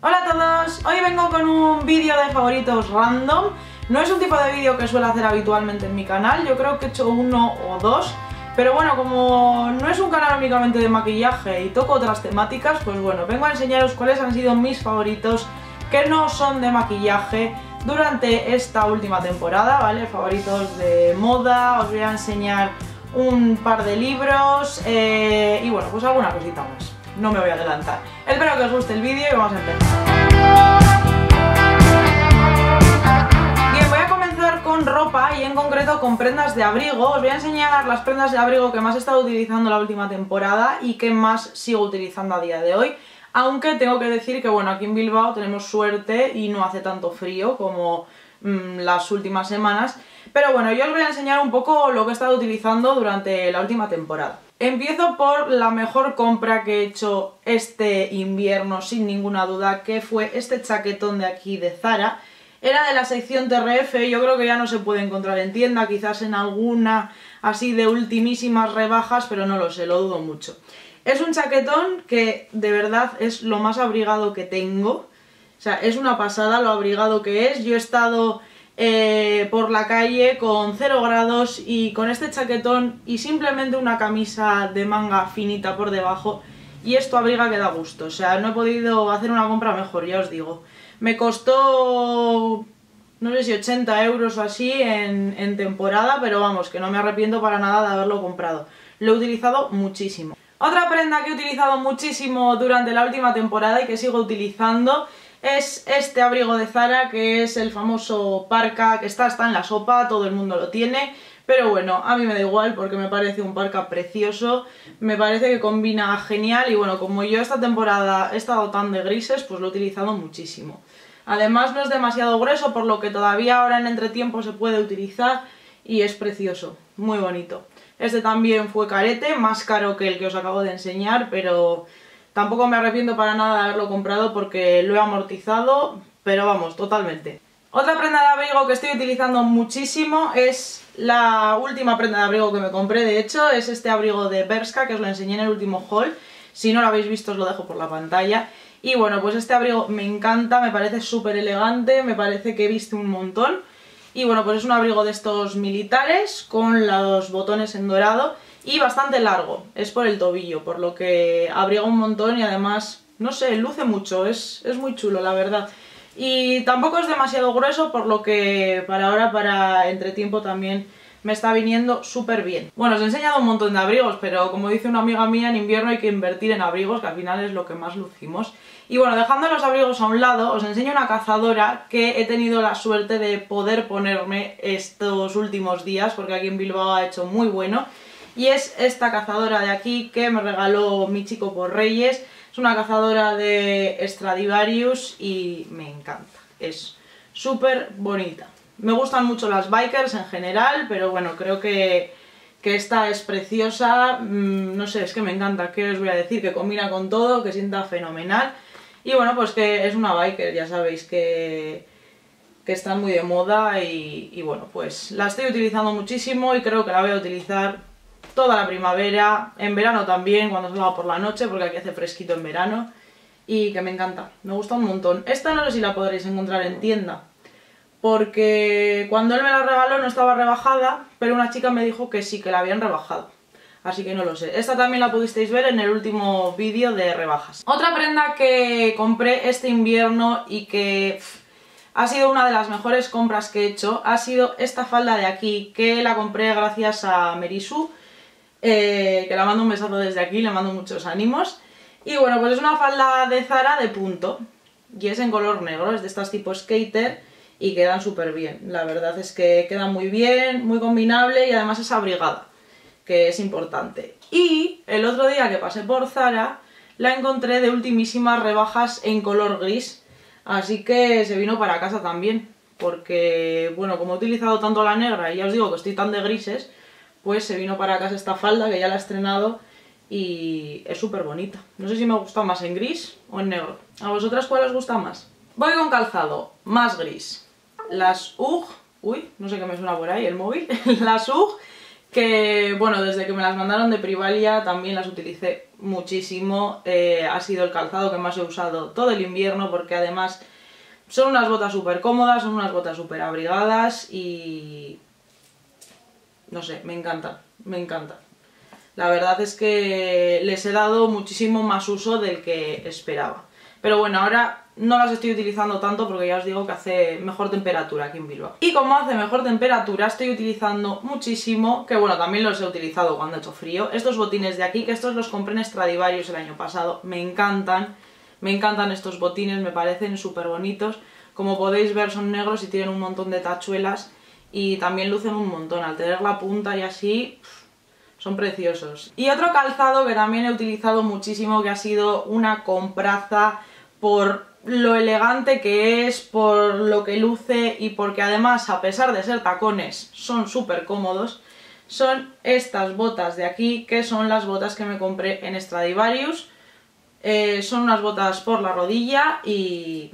Hola a todos, hoy vengo con un vídeo de favoritos random. No es un tipo de vídeo que suelo hacer habitualmente en mi canal, yo creo que he hecho uno o dos. Pero bueno, como no es un canal únicamente de maquillaje y toco otras temáticas, pues bueno, vengo a enseñaros cuáles han sido mis favoritos que no son de maquillaje durante esta última temporada, ¿vale? Favoritos de moda, os voy a enseñar un par de libros y bueno, pues alguna cosita más. No me voy a adelantar. Espero que os guste el vídeo y vamos a empezar. Bien, voy a comenzar con ropa y en concreto con prendas de abrigo. Os voy a enseñar las prendas de abrigo que más he estado utilizando la última temporada y que más sigo utilizando a día de hoy. Aunque tengo que decir que bueno, aquí en Bilbao tenemos suerte y no hace tanto frío como las últimas semanas. Pero bueno, yo os voy a enseñar un poco lo que he estado utilizando durante la última temporada. Empiezo por la mejor compra que he hecho este invierno, sin ninguna duda, que fue este chaquetón de aquí de Zara. Era de la sección TRF, yo creo que ya no se puede encontrar en tienda, quizás en alguna así de ultimísimas rebajas, pero no lo sé, lo dudo mucho. Es un chaquetón que de verdad es lo más abrigado que tengo, o sea, es una pasada lo abrigado que es. Yo he estado por la calle con 0 grados y con este chaquetón y simplemente una camisa de manga finita por debajo y esto abriga que da gusto, o sea, no he podido hacer una compra mejor, ya os digo. Me costó, no sé si 80 euros o así en temporada, pero vamos, que no me arrepiento para nada de haberlo comprado. Lo he utilizado muchísimo. Otra prenda que he utilizado muchísimo durante la última temporada y que sigo utilizando es este abrigo de Zara, que es el famoso parka, que está en la sopa, todo el mundo lo tiene. Pero bueno, a mí me da igual porque me parece un parka precioso, me parece que combina genial y bueno, como yo esta temporada he estado tan de grises, pues lo he utilizado muchísimo. Además no es demasiado grueso, por lo que todavía ahora en entretiempo se puede utilizar y es precioso, muy bonito. Este también fue carete, más caro que el que os acabo de enseñar, pero tampoco me arrepiento para nada de haberlo comprado porque lo he amortizado, pero vamos, totalmente. Otra prenda de abrigo que estoy utilizando muchísimo es la última prenda de abrigo que me compré, de hecho, es este abrigo de Bershka, que os lo enseñé en el último haul. Si no lo habéis visto os lo dejo por la pantalla. Y bueno, pues este abrigo me encanta, me parece súper elegante, me parece que viste un montón. Y bueno, pues es un abrigo de estos militares con los botones en dorado y bastante largo, es por el tobillo, por lo que abriga un montón y además, no sé, luce mucho, es muy chulo la verdad. Y tampoco es demasiado grueso, por lo que para ahora, para entretiempo también me está viniendo súper bien. Bueno, os he enseñado un montón de abrigos, pero como dice una amiga mía, en invierno hay que invertir en abrigos, que al final es lo que más lucimos. Y bueno, dejando los abrigos a un lado, os enseño una cazadora que he tenido la suerte de poder ponerme estos últimos días, porque aquí en Bilbao ha hecho muy bueno. Y es esta cazadora de aquí que me regaló mi chico por Reyes. Es una cazadora de Stradivarius y me encanta, es súper bonita. Me gustan mucho las bikers en general, pero bueno, creo que esta es preciosa, no sé, es que me encanta, ¿qué os voy a decir? Que combina con todo, que sienta fenomenal. Y bueno, pues que es una biker, ya sabéis que están muy de moda y bueno, pues la estoy utilizando muchísimo y creo que la voy a utilizar toda la primavera, en verano también, cuando salga por la noche, porque aquí hace fresquito en verano y que me encanta, me gusta un montón. Esta no sé si la podréis encontrar en tienda, porque cuando él me la regaló no estaba rebajada, pero una chica me dijo que sí, que la habían rebajado. Así que no lo sé. Esta también la pudisteis ver en el último vídeo de rebajas. Otra prenda que compré este invierno y que ha sido una de las mejores compras que he hecho ha sido esta falda de aquí, que la compré gracias a Merisu, que la mando un besazo desde aquí, le mando muchos ánimos. Y bueno, pues es una falda de Zara de punto y es en color negro, es de estas tipo skater y quedan súper bien. La verdad es que queda muy bien, muy combinable y además es abrigada, que es importante. Y el otro día que pasé por Zara la encontré de ultimísimas rebajas en color gris, así que se vino para casa también, porque bueno, como he utilizado tanto la negra y ya os digo que estoy tan de grises, pues se vino para casa esta falda que ya la he estrenado y es súper bonita. No sé si me gusta más en gris o en negro. ¿A vosotras cuál os gusta más? Voy con calzado, más gris. Las UGG, uy, no sé qué me suena por ahí, el móvil, las UGG que bueno, desde que me las mandaron de Privalia también las utilicé muchísimo. Ha sido el calzado que más he usado todo el invierno porque además son unas botas súper cómodas, son unas botas súper abrigadas y no sé, me encantan, me encantan. La verdad es que les he dado muchísimo más uso del que esperaba. Pero bueno, ahora no las estoy utilizando tanto porque ya os digo que hace mejor temperatura aquí en Bilbao. Y como hace mejor temperatura estoy utilizando muchísimo, que bueno, también los he utilizado cuando ha hecho frío, estos botines de aquí, que estos los compré en Stradivarius el año pasado. Me encantan estos botines, me parecen súper bonitos. Como podéis ver son negros y tienen un montón de tachuelas y también lucen un montón. Al tener la punta y así, son preciosos. Y otro calzado que también he utilizado muchísimo, que ha sido una compraza por lo elegante que es, por lo que luce y porque además, a pesar de ser tacones, son súper cómodos, son estas botas de aquí, que son las botas que me compré en Stradivarius. Son unas botas por la rodilla y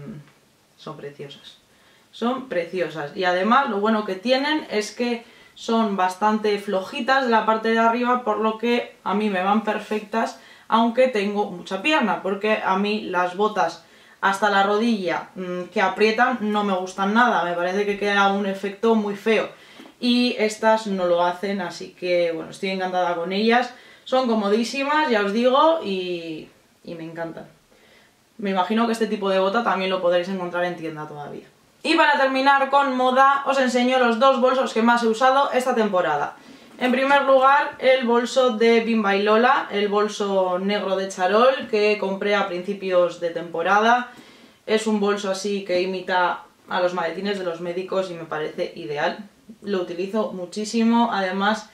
son preciosas. Son preciosas. Y además lo bueno que tienen es que son bastante flojitas de la parte de arriba, por lo que a mí me van perfectas, aunque tengo mucha pierna, porque a mí las botas hasta la rodilla que aprietan no me gustan nada, me parece que queda un efecto muy feo. Y estas no lo hacen, así que bueno, estoy encantada con ellas. Son comodísimas, ya os digo, y me encantan. Me imagino que este tipo de bota también lo podréis encontrar en tienda todavía. Y para terminar con moda, os enseño los dos bolsos que más he usado esta temporada. En primer lugar, el bolso de Bimba y Lola, el bolso negro de charol que compré a principios de temporada. Es un bolso así que imita a los maletines de los médicos y me parece ideal. Lo utilizo muchísimo, además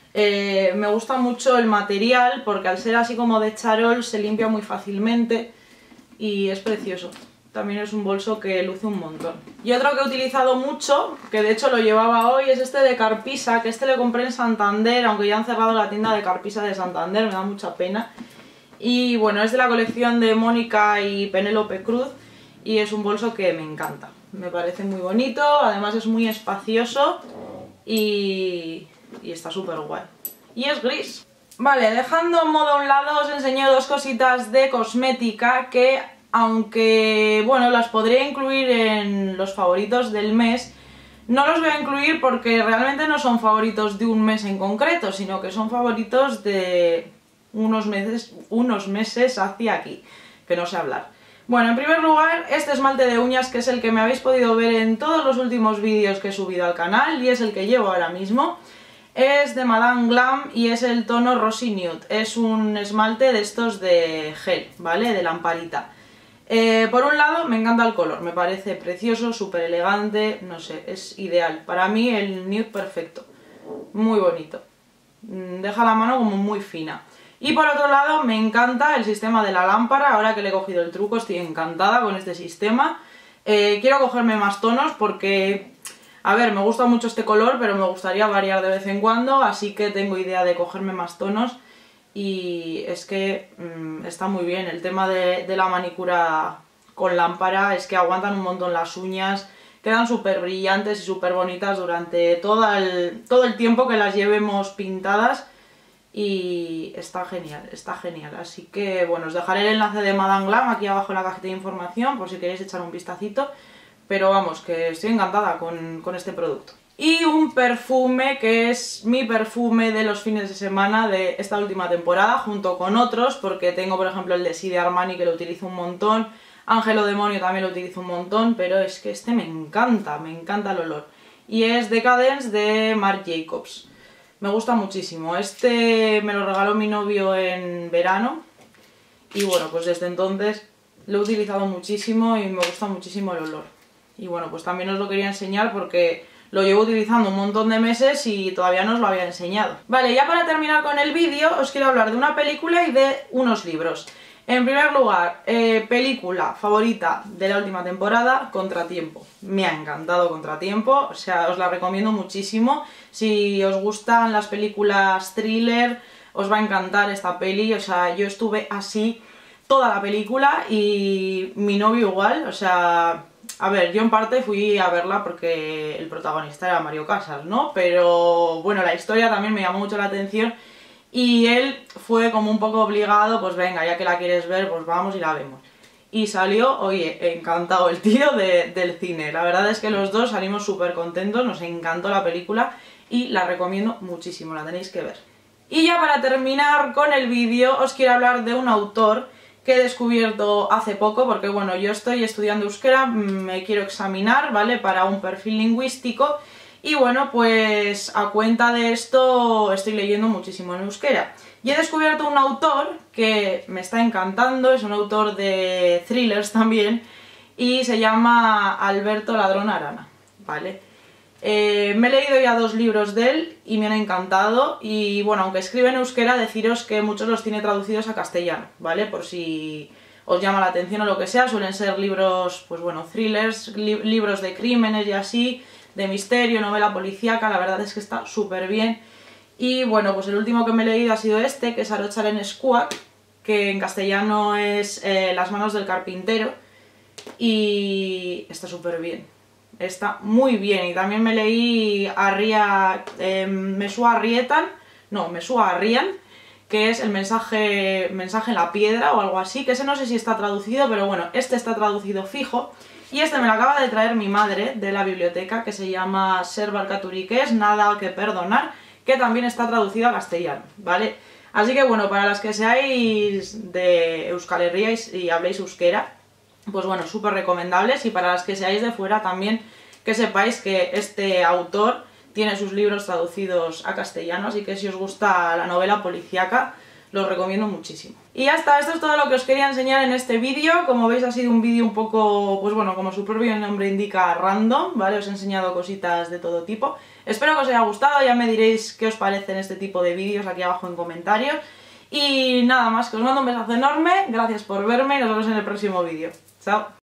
me gusta mucho el material porque al ser así como de charol se limpia muy fácilmente y es precioso. También es un bolso que luce un montón. Y otro que he utilizado mucho, que de hecho lo llevaba hoy, es este de Carpisa, que este le compré en Santander, aunque ya han cerrado la tienda de Carpisa de Santander, me da mucha pena. Y bueno, es de la colección de Mónica y Penélope Cruz y es un bolso que me encanta. Me parece muy bonito, además es muy espacioso y está súper guay. Y es gris. Vale, dejando moda a un lado, os enseño dos cositas de cosmética que, aunque bueno, las podría incluir en los favoritos del mes, no los voy a incluir porque realmente no son favoritos de un mes en concreto, sino que son favoritos de unos meses hacia aquí, que no sé hablar. Bueno, en primer lugar, este esmalte de uñas, que es el que me habéis podido ver en todos los últimos vídeos que he subido al canal y es el que llevo ahora mismo. Es de Madame Glam y es el tono Rosy Nude. Es un esmalte de estos de gel, ¿vale? De lamparita. Por un lado me encanta el color, me parece precioso, súper elegante, no sé, es ideal. Para mí el nude perfecto, muy bonito, deja la mano como muy fina. Y por otro lado me encanta el sistema de la lámpara, ahora que le he cogido el truco estoy encantada con este sistema. Quiero cogerme más tonos porque, a ver, me gusta mucho este color, pero me gustaría variar de vez en cuando, así que tengo idea de cogerme más tonos. Y es que está muy bien el tema de la manicura con lámpara, es que aguantan un montón las uñas, quedan súper brillantes y súper bonitas durante todo el tiempo que las llevemos pintadas y está genial, así que bueno, os dejaré el enlace de Madame Glam aquí abajo en la cajita de información por si queréis echar un vistacito, pero vamos, que estoy encantada con este producto. Y un perfume que es mi perfume de los fines de semana de esta última temporada, junto con otros, porque tengo por ejemplo el de Si de Armani que lo utilizo un montón, Angelo Demonio también lo utilizo un montón, pero es que este me encanta el olor. Y es Decadence de Marc Jacobs. Me gusta muchísimo. Este me lo regaló mi novio en verano y bueno, pues desde entonces lo he utilizado muchísimo y me gusta muchísimo el olor. Y bueno, pues también os lo quería enseñar porque lo llevo utilizando un montón de meses y todavía no os lo había enseñado. Vale, ya para terminar con el vídeo os quiero hablar de una película y de unos libros. En primer lugar, película favorita de la última temporada, Contratiempo. Me ha encantado Contratiempo, o sea, os la recomiendo muchísimo. Si os gustan las películas thriller, os va a encantar esta peli. O sea, yo estuve así toda la película y mi novio igual, o sea, A ver, yo en parte fui a verla porque el protagonista era Mario Casas, ¿no? Pero bueno, la historia también me llamó mucho la atención y él fue como un poco obligado, pues venga, ya que la quieres ver, pues vamos y la vemos. Y salió, oye, encantado el tío del cine. La verdad es que los dos salimos súper contentos, nos encantó la película y la recomiendo muchísimo, la tenéis que ver. Y ya para terminar con el vídeo os quiero hablar de un autor que he descubierto hace poco, porque bueno, yo estoy estudiando euskera, me quiero examinar, ¿vale? Para un perfil lingüístico y bueno, pues a cuenta de esto estoy leyendo muchísimo en euskera. Y he descubierto un autor que me está encantando, es un autor de thrillers también y se llama Alberto Ladrón Arana, ¿vale? Me he leído ya 2 libros de él y me han encantado y bueno, aunque escribe en euskera, deciros que muchos los tiene traducidos a castellano, ¿vale? Por si os llama la atención o lo que sea, suelen ser libros, pues bueno, thrillers, libros de crímenes y así, de misterio, novela policíaca, la verdad es que está súper bien. Y bueno, pues el último que me he leído ha sido este, que es Arotzaren Eskuak, que en castellano es Las manos del carpintero y está súper bien. Está muy bien, y también me leí Mesua Arrian, que es el mensaje en la piedra o algo así, que ese no sé si está traducido, pero bueno, este está traducido fijo, y este me lo acaba de traer mi madre de la biblioteca, que se llama Ser Barkaturik, nada que perdonar, que también está traducido a castellano, ¿vale? Así que bueno, para las que seáis de Euskal Herria y habléis euskera, pues bueno, súper recomendables, y para las que seáis de fuera también que sepáis que este autor tiene sus libros traducidos a castellano, así que si os gusta la novela policíaca, los recomiendo muchísimo. Y ya está, esto es todo lo que os quería enseñar en este vídeo. Como veis ha sido un vídeo un poco, pues bueno, como su propio nombre indica, random, ¿vale? Os he enseñado cositas de todo tipo. Espero que os haya gustado, ya me diréis qué os parecen este tipo de vídeos aquí abajo en comentarios. Y nada más, que os mando un besazo enorme, gracias por verme y nos vemos en el próximo vídeo. Chao.